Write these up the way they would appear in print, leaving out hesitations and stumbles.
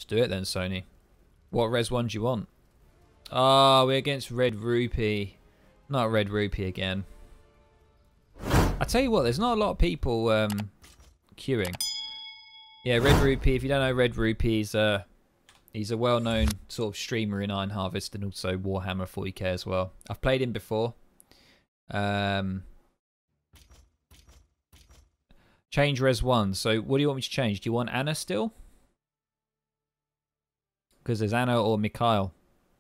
do it then, Sony. What res 1 do you want? Oh, we're against Red Rupee. Not Red Rupee again. I tell you what, there's not a lot of people queuing. Yeah, Red Rupee. If you don't know Red Rupee, he's a well-known sort of streamer in Iron Harvest and also Warhammer 40k as well. I've played him before. Change res 1. So what do you want me to change? Do you want Anna still? Because there's Anna or Mikhail.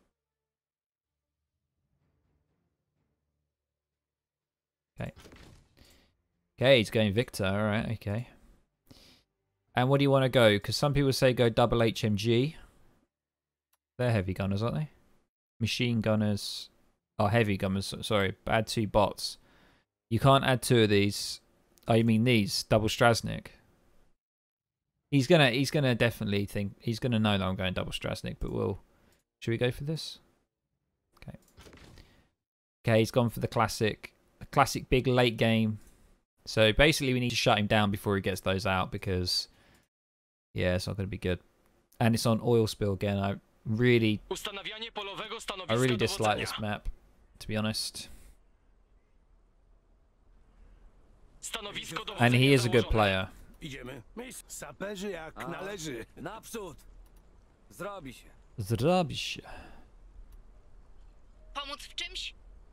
Okay. Okay, he's going Victor. All right, okay. And what do you want to go? Because some people say go double HMG. They're heavy gunners, aren't they? Machine gunners. Oh, heavy gunners. Sorry, add 2 bots. You can't add 2 of these. Oh, you mean these? Double Strasnik. He's gonna definitely think he's gonna know that I'm going double Strasnik, but should we go for this? Okay. Okay, he's gone for the classic big late game. So basically we need to shut him down before he gets those out because yeah, it's not gonna be good. And it's on oil spill again. I really dislike this map, to be honest. And he is a good player. Idziemy. Saperzy jak należy. Naprzód! Zrobi się. Zrobi się. Pomóc w czymś?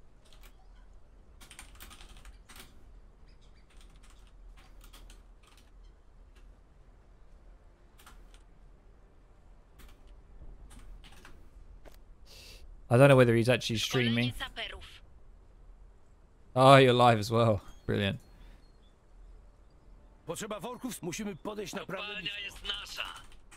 I don't know whether he's actually streaming. Oh, you're live as well. Brilliant. Potrzeba worków, musimy podejść naprawdę blisko. jest nasza.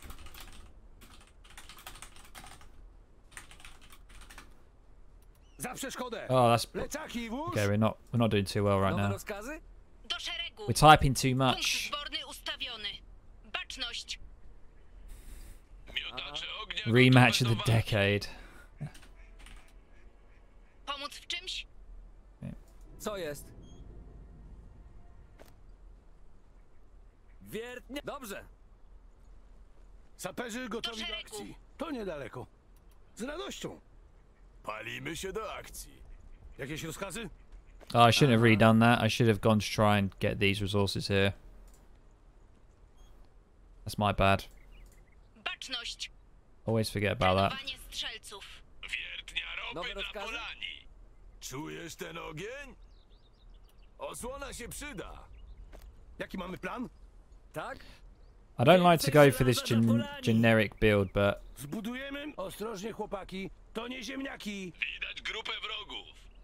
Za przeszkodę. Oh, that's Plecaki włóż. okay. We're not doing too well right Nowe now. rozkazy? Do szeregu. We're typing too Punkt much. zborny ustawiony. Baczność. Miotacze ognia Rematch of gotowe the do walki. decade. Pomóc w czymś? Co jest? Wiertnie. Dobrze. Saperzy gotowi do szeregu. akcji. To niedaleko. Z radością. Palimy się do akcji. Jakieś rozkazy? Oh, I shouldn't have redone that. I should have gone to try and get these resources here. That's my bad. Baczność. Always forget about that. Trenowanie strzelców. Wiertnia Nowe ropy na rozkazy? Polani. Czujesz ten ogień? Osłona się przyda. Jaki mamy plan? Tak? I don't like to go for this generic build, but Zbudujemy. Ostrożnie, chłopaki. To nie ziemniaki. Widać grupę wrogów.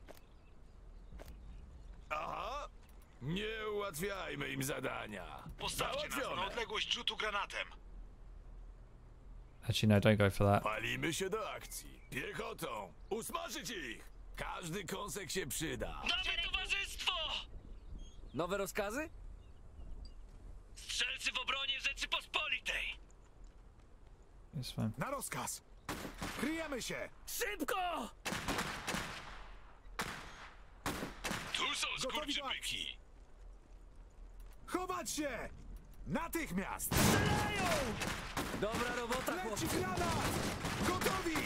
Aha. Nie ułatwiajmy im zadania. Postawcie nas na odległość rzutu granatem. actually no, don't go for that. Palimy się do akcji. Piechotą. Usmażyć ich. Każdy kąsek się przyda. Damy towarzystwo! Nowe rozkazy? Strzelcy w obronie Rzeczypospolitej. It's fine. Na rozkaz. Kryjemy się. Szybko! Tu są Gotowi do skurczybyki. Chować się. Natychmiast. Dobra robota, Leci chłopcy. granat. Gotowi.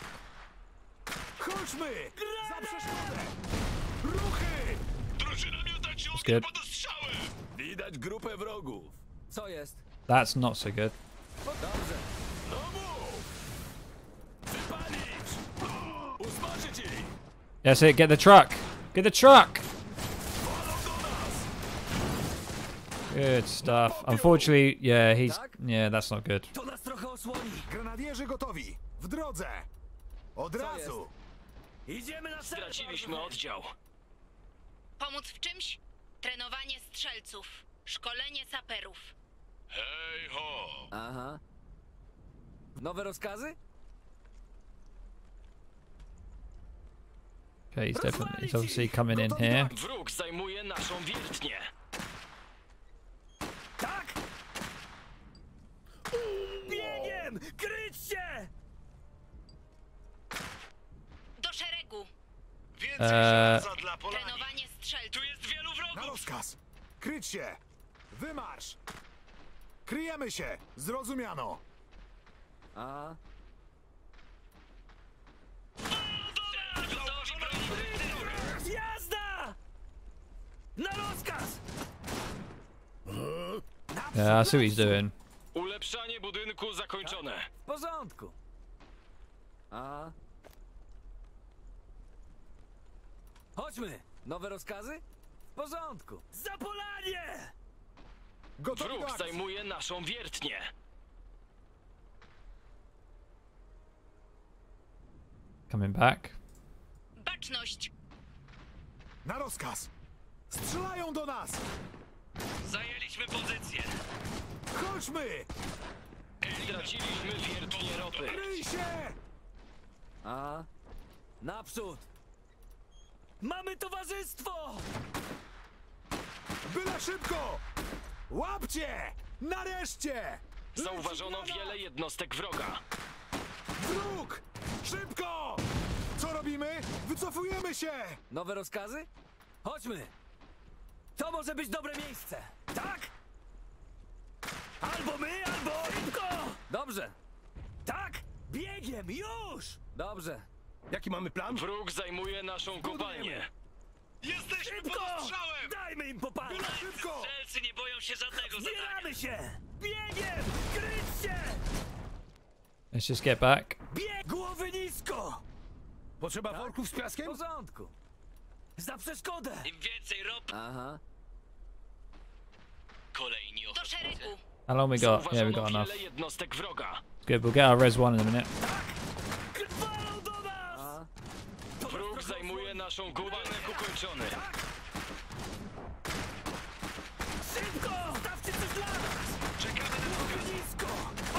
Chodźmy. Za przeszkodę. Ruchy. Drużyna miotaczy That's ognia good. pod ostrzałem. Widać grupę wrogów. Co jest? That's not so good. Dobrze. No mów! Wypalić! Usmażyć ich! That's it. Get the truck. Get the truck. Walą do nas! Good stuff. Unfortunately, yeah, Tak? that's not good. To nas trochę osłoni. Grenadierzy gotowi. W drodze. Od razu. Idziemy na cel. Straciliśmy oddział. Pomóc w czymś? Trenowanie strzelców. Szkolenie saperów. Hej ho! Aha. Nowe rozkazy? Okay, he's obviously coming in here. Wróg zajmuje naszą wiertnię. Tak! Biegiem! Kryć się! Do szeregu. Więcej żelaza dla Polani. Trenowanie strzelców. Tu jest wielu Na wrogów! rozkaz. Kryć się. Wymarsz. Kryjemy się. Zrozumiano. A? Jazda! Na rozkaz! Yeah, I see what he's doing. Ulepszanie budynku zakończone. W porządku. A? Chodźmy! Nowe rozkazy? W porządku. Zapolanie! Gotowi do Wróg akcji. zajmuje naszą wiertnię. Coming back. Baczność! Na rozkaz. Strzelają do nas. Zajęliśmy pozycję. Chodźmy. Straciliśmy wiertnię ropy. Kryj się. A? Naprzód! Mamy towarzystwo! Byle szybko. Łapcie. Nareszcie. Zauważono wiele jednostek wroga. Wróg. Szybko. Co robimy? Wycofujemy się. Nowe rozkazy? Chodźmy! To może być dobre miejsce! Tak? Albo my, albo... Szybko! Dobrze! Tak! Biegiem, już! Dobrze. Jaki mamy plan? Wróg zajmuje naszą kopalnię. Jesteśmy Szybko! pod ostrzałem! Dajmy im popalić! Szybko. Strzelcy nie boją się żadnego zadania! Zbieramy się! Biegiem! Kryć się! Let's just get back. Bieg! Głowy nisko! Potrzeba worków z W piaskiem? porządku! Za przeszkodę! Im więcej ropy, Aha. kolejni Do ochotnicy. szeregu! How long we got? Yeah, we Zauważono got enough. wiele jednostek wroga. Good. We'll get our res one in a minute. Walą do nas! Wróg zajmuje naszą kopalnię ukończony. Szybko! Stawcie coś dla nas! Czekamy na rozkaz! Nisko!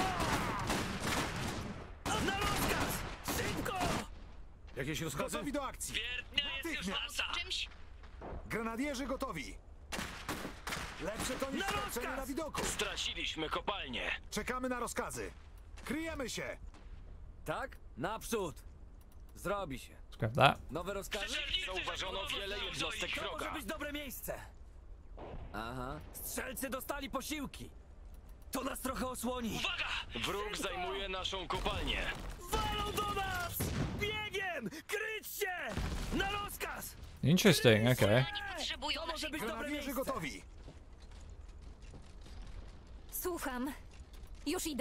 Na rozkaz! Szybko! Jakieś rozkazy? Gotowi do akcji. Wiertnia jest już Natychmiast. nasza. Czymś? Grenadierzy gotowi. Lepsze to niż Na stracenie rozkaz! na widoku. Straciliśmy kopalnię. Czekamy na rozkazy. Kryjemy się. Tak? Naprzód! Zrobi się. Let's grab that. Nowe rozkazy? Zauważono wiele jednostek To może wroga. być dobre miejsce. Aha. Strzelcy dostali posiłki. To nas trochę osłoni. Uwaga! Wróg zajmuje naszą kopalnię. Walą do nas! Biegiem! Kryć się! Na rozkaz! Interesting. Okay. Oni potrzebują To może naszej być dobre Grenadierzy miejsce. gotowi. Słucham. Już idę.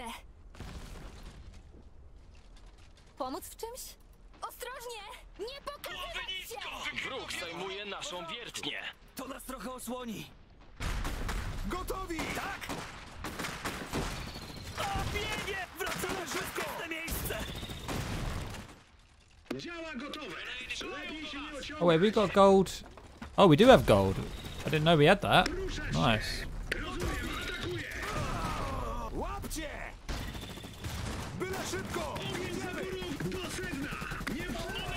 Pomóc w czymś? Ostrożnie! Nie pokazywać się! Wróg zajmuje naszą wiertnię. To nas trochę osłoni. Gotowi! Tak? O, biegiem! Wracamy szybko! Na miejsce! Działa gotowe! Lepiej się nie ociągać! Oh wait, we got gold. Oh, we do have gold. I didn't know we had that. Nice. Rozumiem, atakuje! Łapcie! Byle szybko! Jedziemy! Wróg do sedna! Nie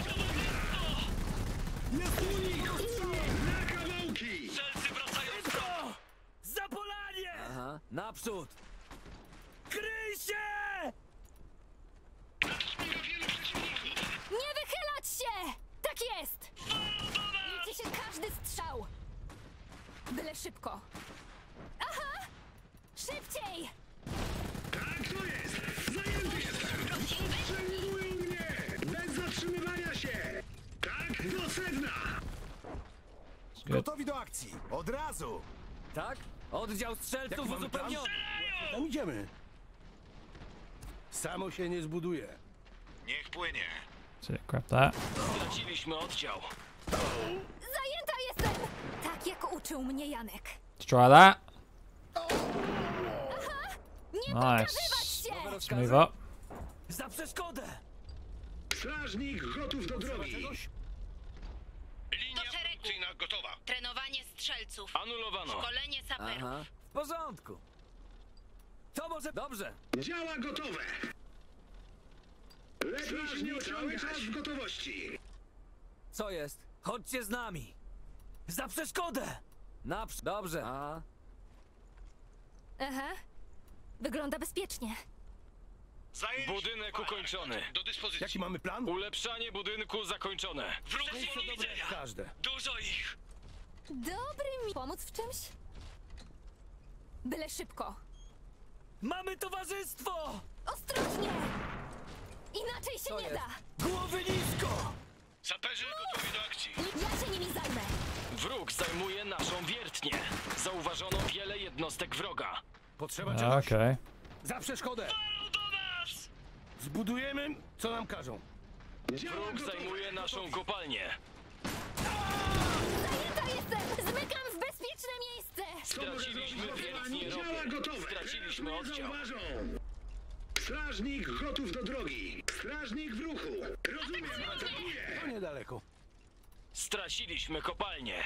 Jest unik! na kawałki! Strzelcy wracają z Szybko! Zapolanie! Aha. Naprzód! Kryj się! Nie wychylać się! Tak jest! Liczy się każdy strzał! Byle szybko! Aha! Szybciej! Tak to jest! Zajęty jestem! Przejmują mnie! Bez zatrzymywania się! Tak, do sedna! Good. Gotowi do akcji. Od razu! Tak? Oddział strzelców uzupełniony. Tam idziemy. Samo się nie zbuduje. Niech płynie! That's it. Grab that. Straciliśmy oddział. Zajęta jestem! Tak jak uczył mnie Janek. Let's try that. Nie Nice. pokazywać się! Nowe Let's rozkazy? move up. Za przeszkodę! Strażnik gotów do drogi! Do szeregu! Akcyjna gotowa! Trenowanie strzelców. Anulowano. Szkolenie saperów. Aha. W porządku. To może... Dobrze. Działa gotowe! Lepiej się nie ociągać! Cały czas w gotowości! Co jest? Chodźcie z nami. Za przeszkodę! Dobrze. Aha. Aha. Wygląda bezpiecznie. Zajęliśmy Budynek pole. ukończony. Do dyspozycji! Jaki mamy plan? Ulepszanie budynku zakończone. Wróg z polu widzenia. Każde. Dużo ich. Dobry mi... Pomóc w czymś? Byle szybko. Mamy towarzystwo! Ostrożnie! się nie da! Głowy nisko! Saperzy gotowi do akcji. Ja się nimi zajmę! Wróg zajmuje naszą wiertnię. Zauważono wiele jednostek wroga. Potrzeba czegoś. Okej. Za przeszkodę. Do nas! Zbudujemy, co nam każą. Wróg zajmuje naszą kopalnię. Zajęta jestem! Zmykam w bezpieczne miejsce! Straciliśmy wiertnię Działa ropy. gotowe. Straciliśmy Teraz mnie oddział. zauważą. Strażnik gotów do drogi. Strażnik w ruchu. Rozumiem, atakuję. To niedaleko. Straciliśmy kopalnię.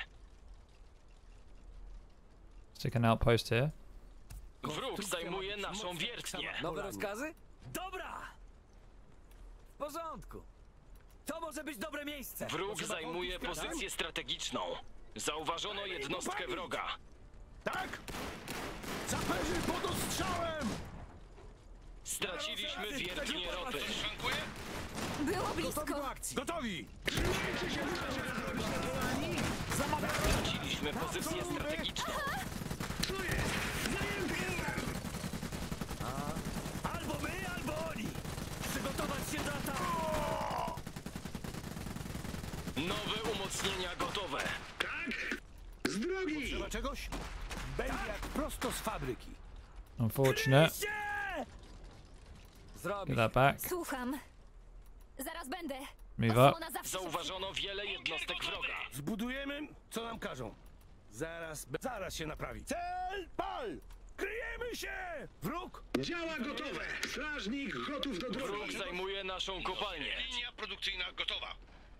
Stick an outpost here. Wróg zajmuje naszą wiertnię. Nowe rozkazy? Dobra! W porządku. To może być dobre miejsce. Wróg zajmuje pozycję strategiczną. Zauważono jednostkę wroga. Tak? Saperzy pod ostrzałem! Straciliśmy wiertnię ropy. Szwankuje? Było Gotowi blisko! do akcji. Gotowi! Straciliśmy pozycję strategiczną. Co jest? Zajęty jestem. Albo my, albo oni! Przygotować się do ataku! Nowe umocnienia gotowe. Tak? Z drogi. Trzeba czegoś? Będzie jak prosto z fabryki. Unfortunate. Zrobić. Get that back. Słucham. Zaraz będę. Move up. Osłona zawsze się Zauważono wiele jednostek wroga. Zbudujemy, co nam każą. Zaraz się naprawi. Cel, pal! Kryjemy się! Wróg! Działa gotowe. Strażnik gotów do Wróg drogi. zajmuje naszą kopalnię. Linia produkcyjna gotowa.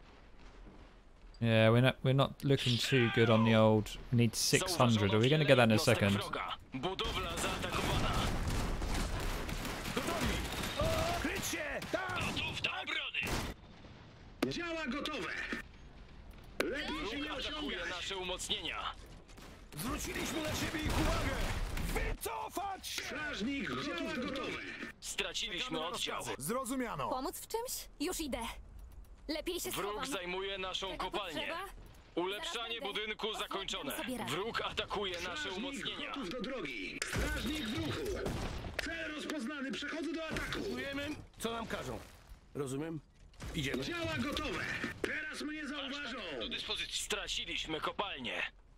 Yeah, we're not looking too good on the old. We need 600. Are we going to get that in a second? Budowla zaatakowana. Gotowi! Kryć się! Tam! Gotów do obrony. Działa gotowe. Lepiej się nie Wróg atakuje osiągać. nasze umocnienia. Zwróciliśmy na siebie ich uwagę! Wycofać się! Strażnik gotów do drogi. Straciliśmy oddział. Zrozumiano. Pomóc w czymś? Już idę. Lepiej się Wróg schowam. zajmuje naszą Tego kopalnię. potrzeba? Ulepszanie budynku zakończone. Wróg atakuje nasze Strażnik umocnienia. gotów do drogi. Strażnik w ruchu. Cel rozpoznany. Przechodzę do ataku. Budujemy, co nam każą. Rozumiem? Idziemy. Działa gotowe. Teraz mnie zauważą. Do dyspozycji. Straciliśmy kopalnię.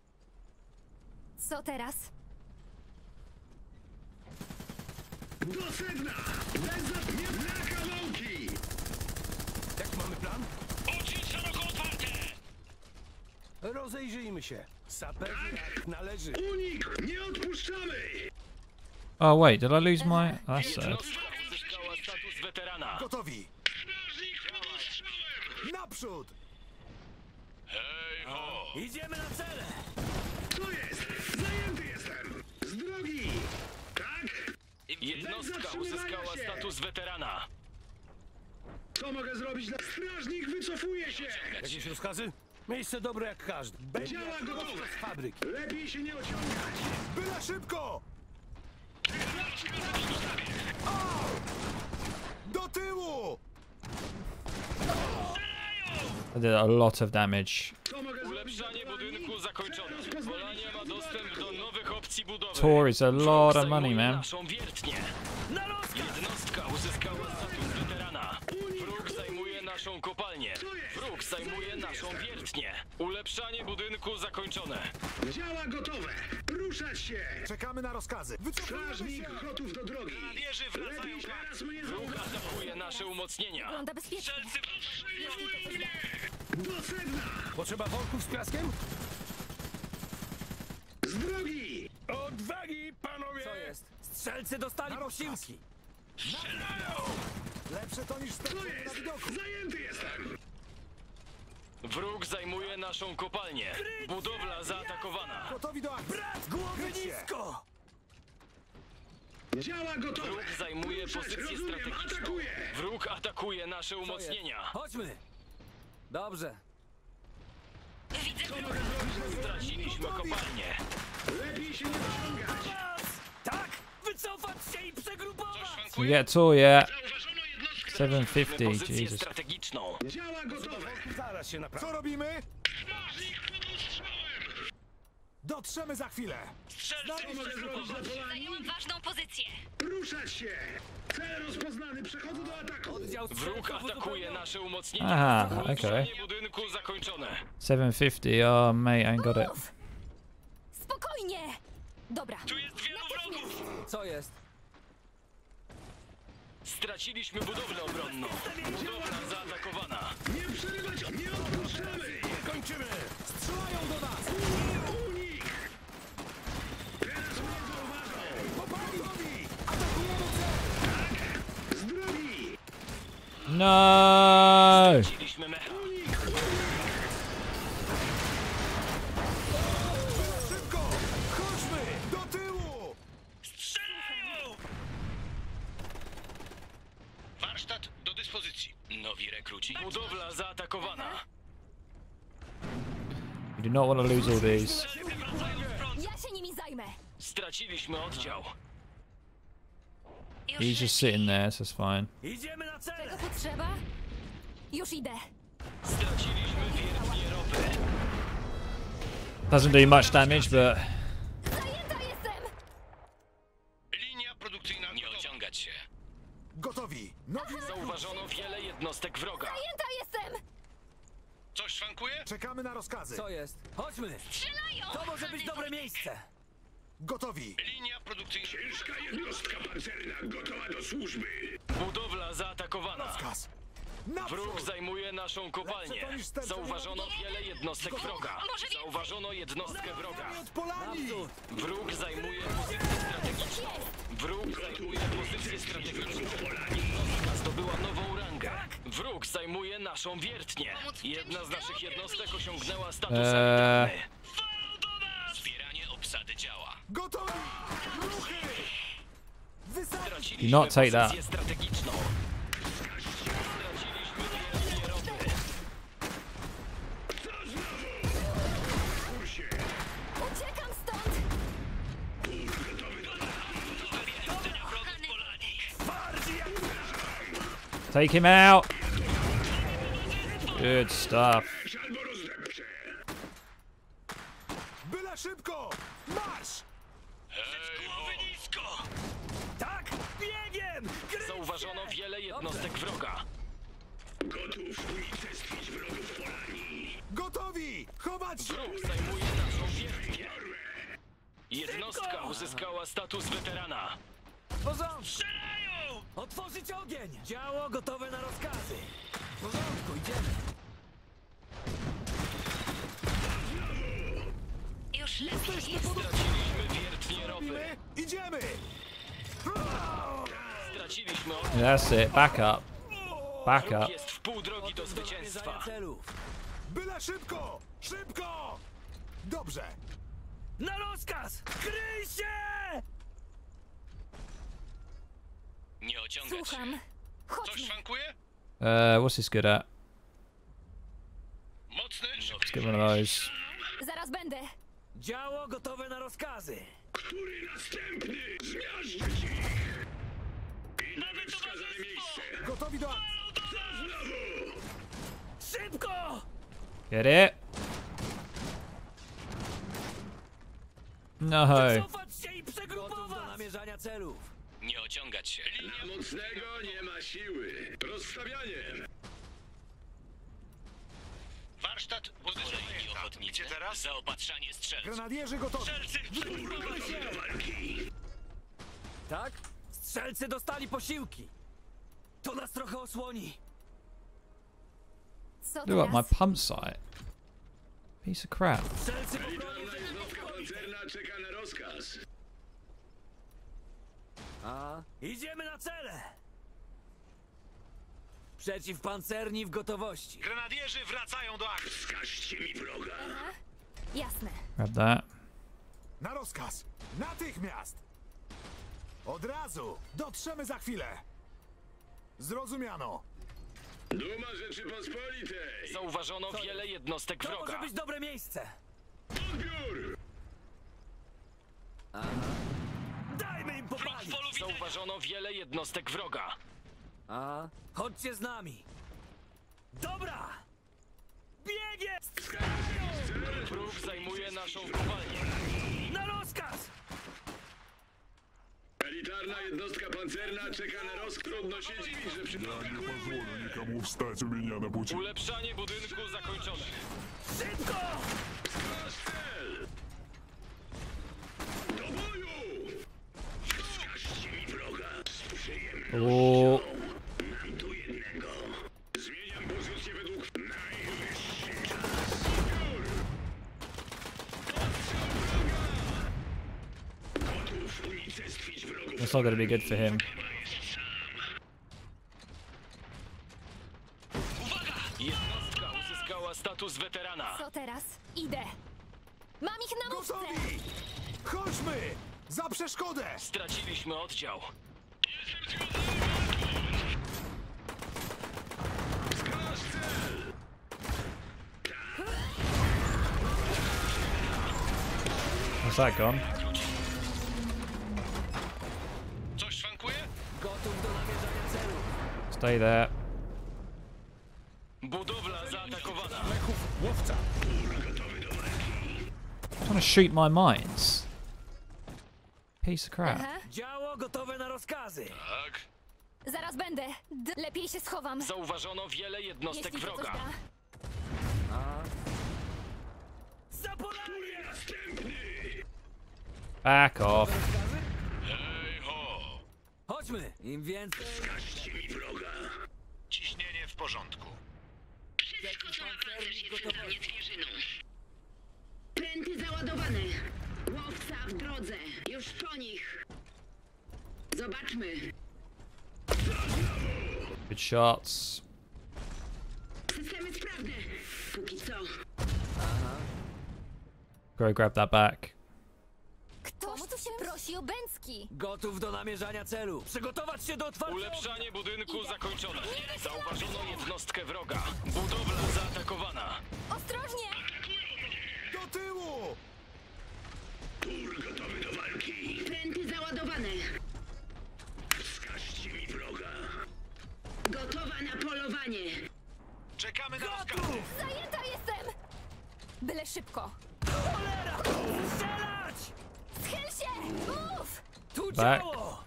Co teraz? Do sedna. Bez zapnięcia na kawałki. Jaki mamy plan? Oczy szeroko otwarte! Rozejrzyjmy się. Saperzy jak należy. Unik. Nie odpuszczamy. Oh wait, did I lose my? That's sad. Jednostka uzyskała status weterana. Gotowi. Strażnik pod ostrzałem. Naprzód. Hej ho! Idziemy na cele! Co jest? Zajęty jestem. Z drogi. Tak? Jednostka uzyskała status weterana. Co mogę zrobić dla... Strażnik wycofuje się. Jakieś rozkazy? Miejsce dobre jak każdy. Będzie Działa jak prosto gotowe. z fabryki. Lepiej się nie ociągać. Byle szybko. Au! Do tyłu. I did a lot of damage. Co mogę zrobić dla Ulepszanie kolonii? budynku zakończone. Polania ma dostęp do nowych opcji budowy. Tour is a lot Wróg of money, zajmuje man. naszą wiertnię. Na rozkaz! Jednostka uzyskała status weterana. Wróg zajmuje naszą kopalnię. Wróg zajmuje naszą wiertnię. Ulepszanie budynku zakończone. Działa gotowe. Ruszać się. Czekamy na rozkazy. Wycofujemy Strażnik się. gotów do drogi. Wieży wracają Lepiej teraz mnie Wróg zauważą. atakuje nasze umocnienia. Wygląda bezpiecznie. Strzelcy Jeśli to coś da. Do sedna. Potrzeba worków z piaskiem? Z drogi. Odwagi, panowie! Co jest? Strzelcy dostali Na rozkaz. posiłki! Lepsze to niż Co stać na jest? widoku. Zajęty jestem. Wróg zajmuje naszą kopalnię. Budowla zaatakowana. Gotowi do akcji. Głowy Kryć się. nisko! Działa gotowe. Wróg zajmuje Ruszać. pozycję Rozumiem. strategiczną. Atakuję. Wróg atakuje nasze Co jest? umocnienia. Chodźmy! Dobrze. Widzę wroga. Straciliśmy kopalnię. Lepiej się nie ociągać. Tak! Wycofać się i przegrupować! We get tour yet. Zauważono jednostkę. 750. Pozycję Jesus. strategiczną. Działa gotowe. Zaraz się naprawi. Co robimy? Strażnik pod ostrzałem. Dotrzemy za chwilę. Co mogę zrobić dla kolonii? Zajęłam ważną pozycję. Ruszać się. Cel rozpoznany. Przechodzę do Oddział Wróg strzelców atakuje uzupełniony. nasze umocnienia. Aha, Ulepszanie okay. budynku zakończone. 750. Oh, mate, I ain't got it. Uf! Spokojnie! Dobra. Tu jest wielu wrogów! Co jest? Straciliśmy budowlę obronną. Budowla zaatakowana. Nie przerywać! Nie odpuszczamy! Kończymy! Strzelają do nas! Unik! Teraz mnie zauważą! Pogotowi! Atakujemy cel! Z drogi! No! Straciliśmy mecha. Szybko! Chodźmy! Do tyłu! Strzelają! Warsztat do dyspozycji. Nowi rekruci. Budowla zaatakowana. You do not want to lose all these. Strzelcy wracają z frontu. Ja się nimi zajmę. Straciliśmy oddział. He's just sitting there, so it's fine. Idziemy na cel! Czego potrzeba? Już idę. Straciliśmy wiertnie ropy. Doesn't do much damage, but Zajęta jestem! Linia produkcyjna Nie gotowa. ociągać się. Gotowi! Nowi Zauważono wiele jednostek wroga. Zajęta jestem! Coś szwankuje? Czekamy na rozkazy. Co jest? Chodźmy! Strzelają! To może być dobre miejsce! Gotowi! Linia produkcyjna Ciężka jednostka pancerna gotowa do służby. Budowla zaatakowana. Rozkaz! Wróg Naprzód! zajmuje naszą kopalnię. Zauważono wiele jednostek wroga. Zauważono jednostkę wroga. Od Polani! Naprzód! Wróg zajmuje pozycję strategiczną. Wróg zajmuje pozycję strategiczną. Jednostka zdobyła nową rangę. Wróg zajmuje naszą wiertnię. Jedna z naszych jednostek osiągnęła status elitarny. Zbieranie obsady działa. Gotowi! Ruchy! Wysadź! Straciliśmy Do not take that. pozycję strategiczną. Straciliśmy wiertnie ropy. Uciekam stąd! take him out. Good stuff. Albo rozdepczę. Byle szybko! Marsz! Głowy nisko! Tak! Biegiem! Zauważono wiele jednostek wroga. Gotów unicestwić wrogów Polani. Gotowi! Chować się! Wróg zajmuje naszą wiertnię. Jednostka uzyskała status weterana. W porządku! Strzelają! Otworzyć ogień! Działo gotowe na rozkazy! W porządku, idziemy! Już lepiej. Straciliśmy wiertnie ropy. My idziemy! Straciliśmy od... That's it. Back up. Back Wróg up. jest w pół drogi do zwycięstwa. Namierzania celów! Byle szybko! Szybko! Dobrze! Na rozkaz! Kryj się! Nie ociągać się. Słucham. Coś Chodźmy. szwankuje? What's this good at? Mocny, Let's get one of those. Zaraz będę. Działo gotowe na rozkazy! Który następny? Zmiażdżyć ich. I na wskazane miejsce. Gotowi do... Szybko! Get it? No. Cofać się i No przegrupować! Gotów do namierzania celów! Nie ociągać się. Na mocnego nie ma siły. Rozstawianie. warsztat do Kolejni ochotnicy. Gdzie teraz? Zaopatrzanie strzelców. Grenadierzy gotowi! Strzelcy! Gotowy do walki. Tak? Strzelcy dostali posiłki! To nas trochę osłoni! Co Blew up my teraz? pump site. Piece of crap. Strzelcy Liderna jednostka pancerna czeka na rozkaz. A? Idziemy na cele! Przeciwpancerni w gotowości! Grenadierzy wracają do akcji. Wskażcie mi wroga. Jasne. Grab that. Na rozkaz! Natychmiast! Od razu! Dotrzemy za chwilę! Zrozumiano! Duma Rzeczypospolitej. Zauważono wiele jednostek To może wroga. być dobre miejsce! Odbiór. Dajmy im popalić! Zauważono wiele jednostek wroga. A? Chodźcie z nami! Dobra! Biegiem! Wróg zajmuje naszą kopalnię. Na rozkaz! Elitarna jednostka pancerna czeka na Trudno się dziwić, że przy... Ja nie pozwolę nikomu wstać u mnie na bucie. Ulepszanie budynku zakończone. Szybko! Nasz cel! Do boju! Wskażcie mi wroga z przyjemnością. Mam tu jednego. Zmieniam pozycję według najwyższych czas. Jur! Odstrzał wroga! Gotów unicestwić wrogów. That's not gonna be good for him. Jednostka uzyskała status weterana. Co teraz? Idę. Mam ich na mówce. Gotowi! Chodźmy! Za przeszkodę! Straciliśmy oddział. Nasz cel! What's that gone? Coś szwankuje? Gotów do namierzania celu. Stay there. Budowla zaatakowana. Łowca! Trying to shoot my mines. Piece of crap. Aha. Działo gotowe na rozkazy. Tak. Zaraz będę. Lepiej się schowam. Zauważono wiele jednostek Jeśli to coś wroga. da. Zapalanie! Back off. Hej ho! Chodźmy! Im więcej... Wskażcie mi wroga. Ciśnienie w porządku. Wszystko, co naprawdę się przyda mnie zwierzyną. Pręty załadowane. Łowca w drodze. Już po nich. Zobaczmy. Good shots. Systemy sprawne. Póki co. Go grab that back. Ktoś tu się prosi o bęcki. Gotów do namierzania celu. Przygotować się do otwarcia. Ulepszanie budynku zakończone. Zauważono jednostkę wroga. Budowla zaatakowana. Ostrożnie! Do tyłu! Tur gotowy do walki. Pręty załadowane. Wskażcie mi wroga. Gotowa na polowanie. Czekamy na rozkazy. Zajęta jestem! Byle szybko. Cholera! Strzelać! Schyl się! Mów! Tu Back. działo!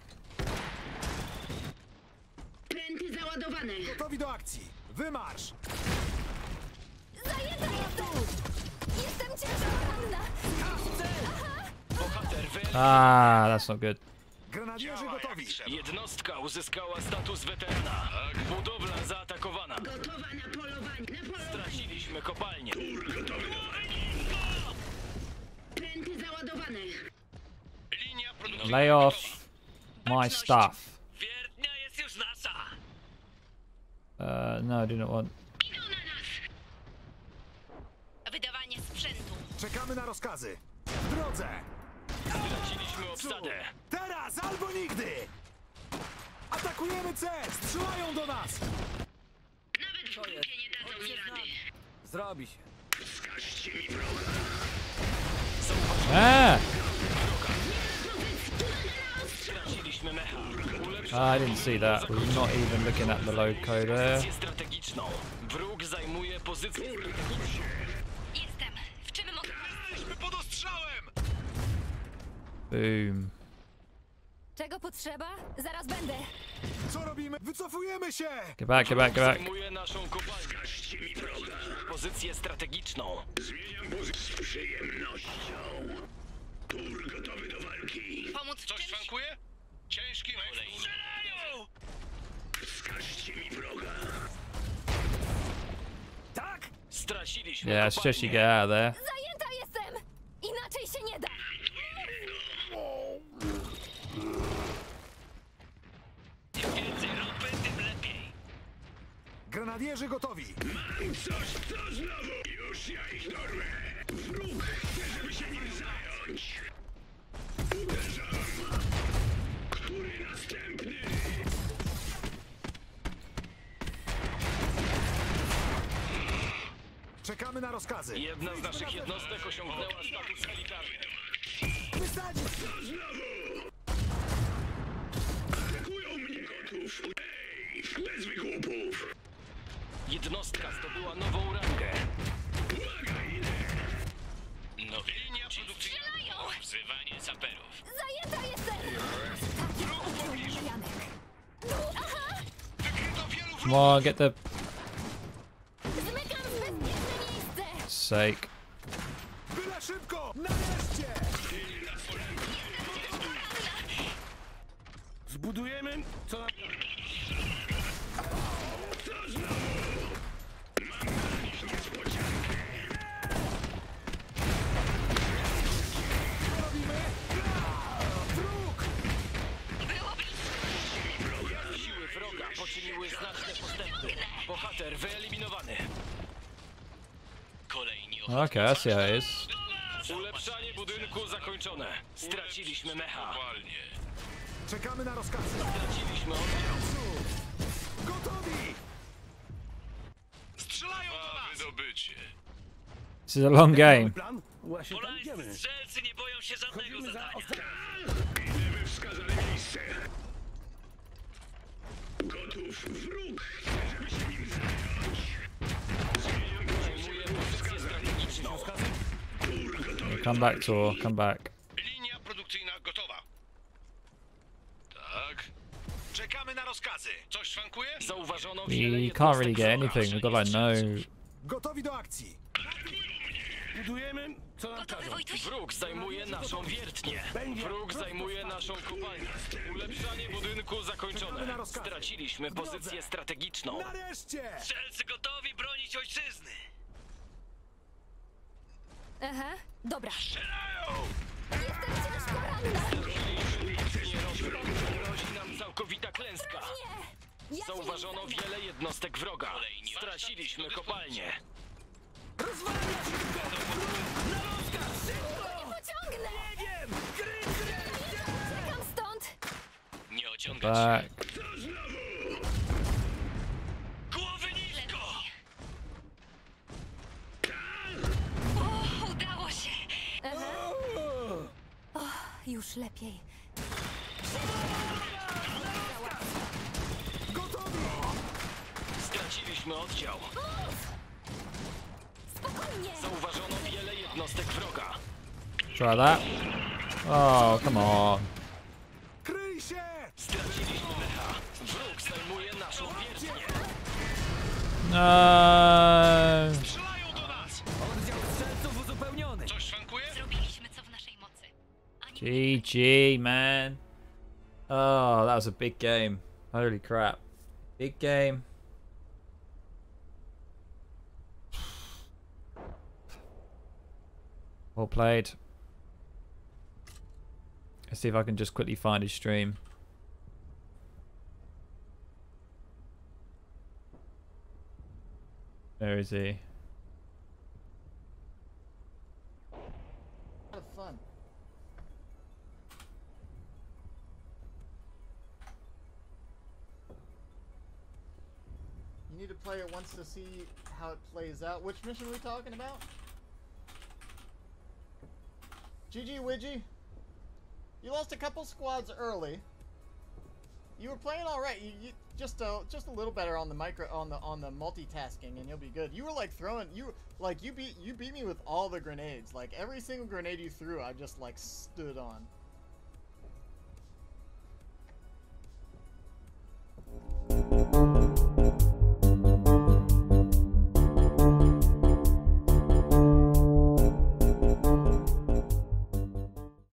Pręty załadowane. Gotowi do akcji! Wymarsz! Zajęta jestem! Jestem ciężarna! Bohater Ah, that's not good. Grenadierzy gotowi! Jednostka uzyskała status weterana. Budowla zaatakowana. Gotowa na polowanie. Straciliśmy kopalnię. Pręty załadowane. Linia produkcyjna Lay off gotowa. my stuff. Wiertnia jest już nasza! No, I do not want. Idą na nas. Wydawanie sprzętu. Czekamy na rozkazy! W drodze! Straciliśmy obsadę. Teraz albo nigdy! Atakujemy cel! Strzelają do nas! Nawet w grupie nie dadzą mi rady. Zrobi się. Wskażcie mi wroga. Ah! Straciliśmy mecha. I didn't see that. We're not even looking at the load code there. Pozycję strategiczną. Wróg zajmuje pozycję strategiczną. Jestem. W czym mogę? Jesteśmy pod ostrzałem! Boom. Czego potrzeba? Zaraz będę. Co robimy? Wycofujemy się! Get back, get back, get back. Zajmuje naszą kopalnię. Wskażcie mi wroga. Pozycję strategiczną. Zmieniam pozycję z przyjemnością. Tur gotowy do walki. Pomóc w Coś czymś? szwankuje? Ciężki mecz. Strzelają! Wskażcie mi wroga. Tak! Straciliśmy Yeah, it's just you kopalnię. get out of there. Zajęta jestem! Inaczej się nie da! Im więcej ropy, tym lepiej. Grenadierzy gotowi! Mam coś, co znowu. Już ja ich dorwę. Wróg chce, żeby się nim zająć. Uderzam. Który następny? Czekamy na rozkazy! Jedna z naszych jednostek osiągnęła status elitarny. Wysadzić! Co znowu? Atakują mnie. Gotów. Ej, bez wygłupów. Jednostka zdobyła nową rangę. Błagaj, Linia produkcyjna. Strzelają! Wzywanie saperów. Zajęta jestem! Tak Come on, get the Zmykam w bezpieczne miejsce! sake. Byle szybko! Nareszcie! Zbudujemy, co nam... Siły wroga poczyniły znaczne postępy. Bohater wyeliminowany. Kolejni Okay, I see how it is. Ulepszanie budynku zakończone. Straciliśmy mecha. Kopalnie. Czekamy na rozkazy. Straciliśmy oddział. Gotowi! Strzelają do nas! Wydobycie. This is a long game. Plan? Właśnie tam idziemy. Strzelcy nie boją się żadnego Chodzimy za zadania. Idziemy w wskazane miejsce. Gotów. Wróg chce, żeby się nim zająć. Zajmuje pozycję strategiczną. Tur gotowy. Come back, Tor. Come back. Linia produkcyjna gotowa. Tak. Czekamy na rozkazy. Coś szwankuje? Zauważono We wiele can't really jednostek get wroga. anything. We've got like no. Gotowi do akcji. Budujemy, co nam każą. Wróg zajmuje naszą wiertnię. Wróg zajmuje naszą kopalnię. Ulepszanie budynku zakończone. Straciliśmy pozycję strategiczną. Nareszcie! Strzelcy gotowi bronić ojczyzny. Aha, dobra. Strzelają! Jestem ciężko ranna! Grozi nam całkowita klęska. Nie! Ja Zauważono wiele jednostek wroga. Straciliśmy kopalnię. nie pociągnę! Uciekam stąd! Nie ociągać się. Back. Głowy nisko! O, udało się! Aha. O, już lepiej. Straciliśmy oddział. Spokojnie! Zauważono wiele jednostek wroga. Try that. Oh, come on. Kryj się! Straciliśmy mecha. Wróg zajmuje naszą wiertnię. No. Strzelają do nas! Oddział strzelców uzupełniony. Coś szwankuje? Zrobiliśmy co w naszej mocy. GG, man. Oh, that was a big game. Holy crap. Big game. Well played. Let's see if I can just quickly find his stream. Where is he? Have fun. You need to play it once to see how it plays out. Which mission are we talking about? GG Widgie, you lost a couple squads early. You were playing all right. You just a little better on the on the multitasking, and you'll be good. You were like throwing you beat me with all the grenades. Like every single grenade you threw, I just like stood on.